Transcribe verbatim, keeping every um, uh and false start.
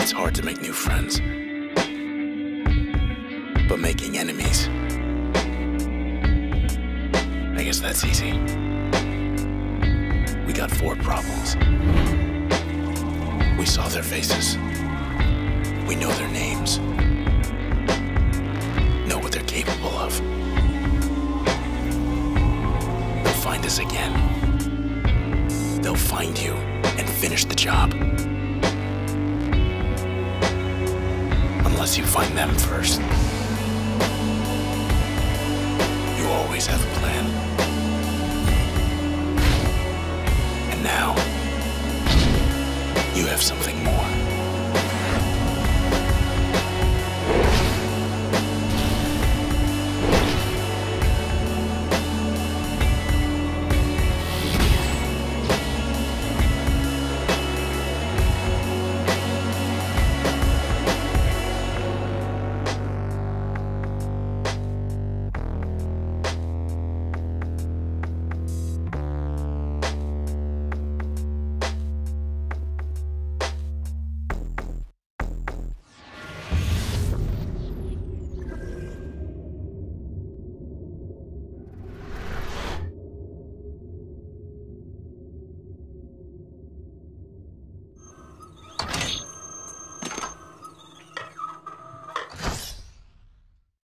It's hard to make new friends, but making enemies, I guess that's easy. We got four problems. We saw their faces. We know their names. Know what they're capable of. They'll find us again. They'll find you and finish the job. Unless you find them first. You always have